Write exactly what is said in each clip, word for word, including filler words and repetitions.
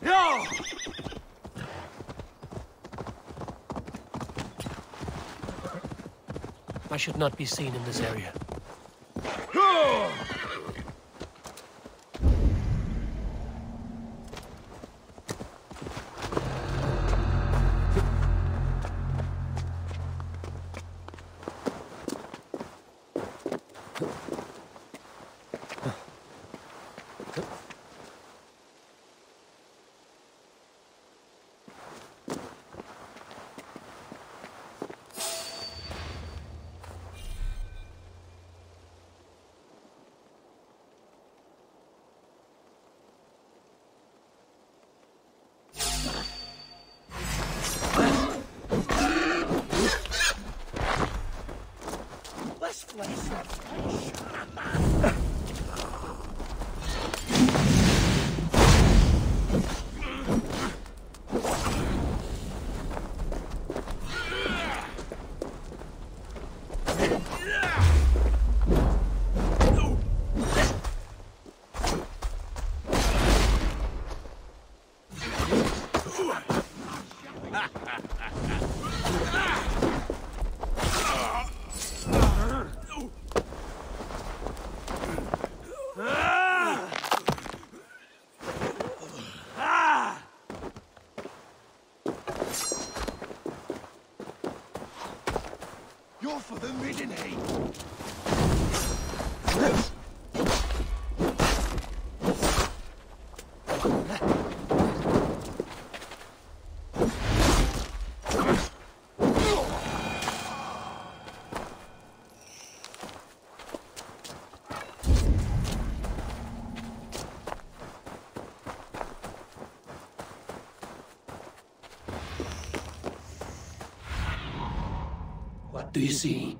I should not be seen in this area. You're for the midden heat. What do you see?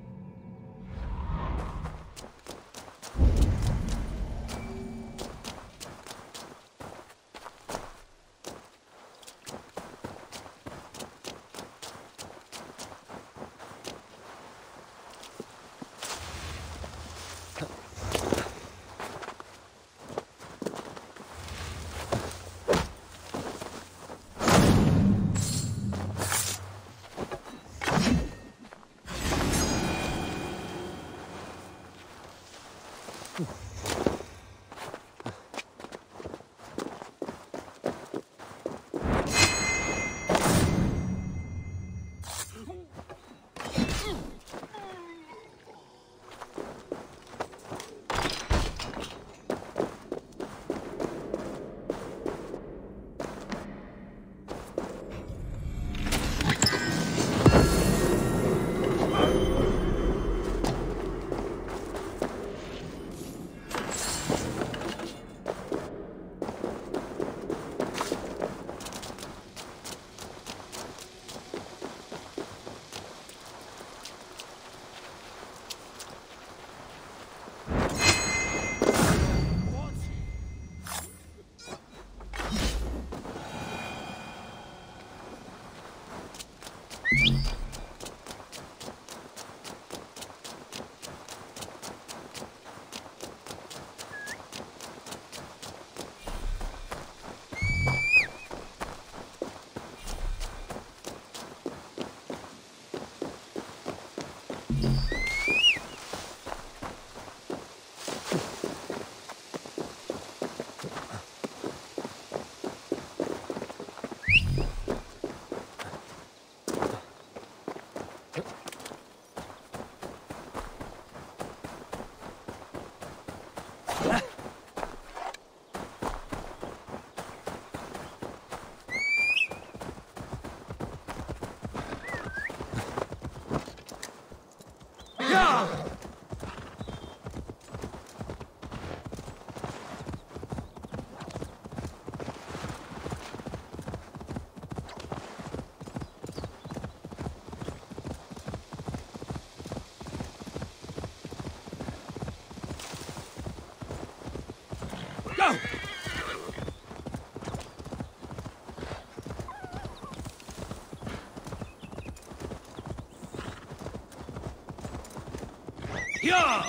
Yeah!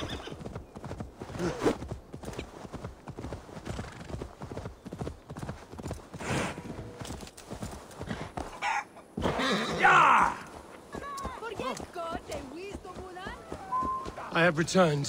I have returned.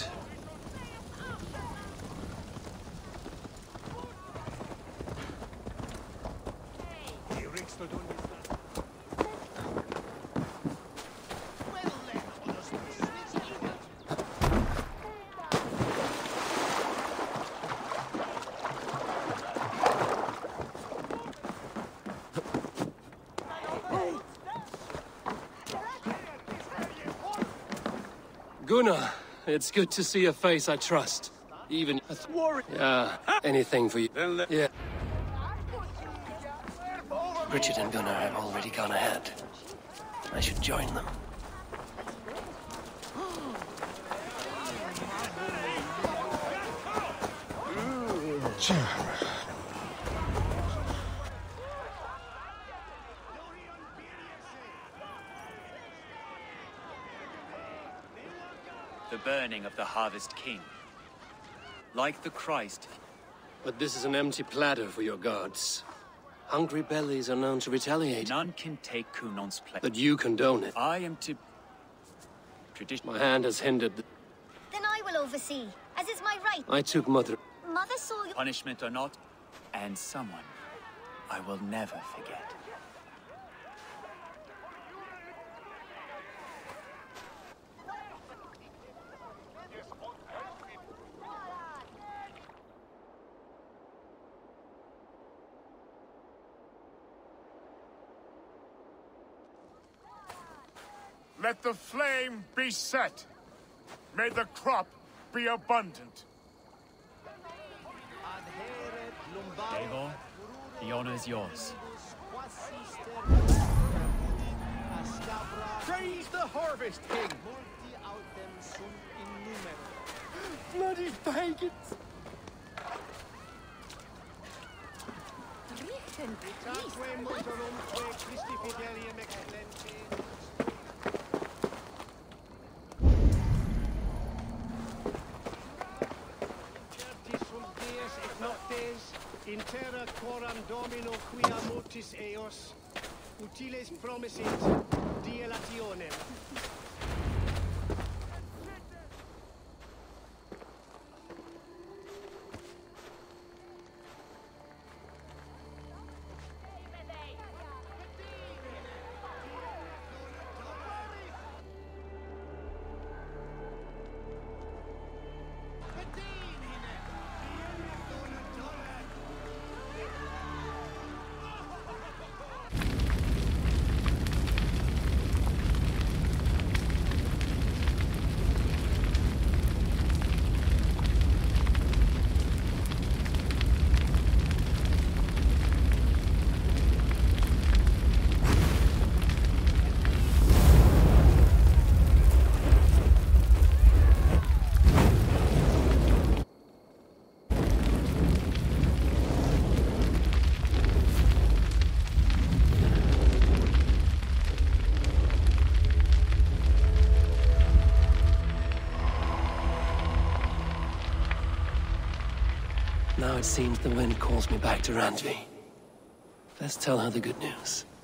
Gunnar, it's good to see a face I trust. Even a warrior. Yeah, anything for you. Yeah. Richard and Gunnar have already gone ahead. I should join them. The burning of the Harvest King. Like the Christ. But this is an empty platter for your gods. Hungry bellies are known to retaliate. None can take Kunon's place. But you condone it. I am to... Tradition. My hand has hindered the... Then I will oversee, as is my right. I took Mother... Mother saw you... Punishment or not, and someone I will never forget. Let the flame be set. May the crop be abundant. Eivor, the honor is yours. Praise the Harvest King! Bloody pagans! In terra coram domino quia motis eos, utiles promisit dilationem. Now it seems the wind calls me back to Randvi. Let's tell her the good news.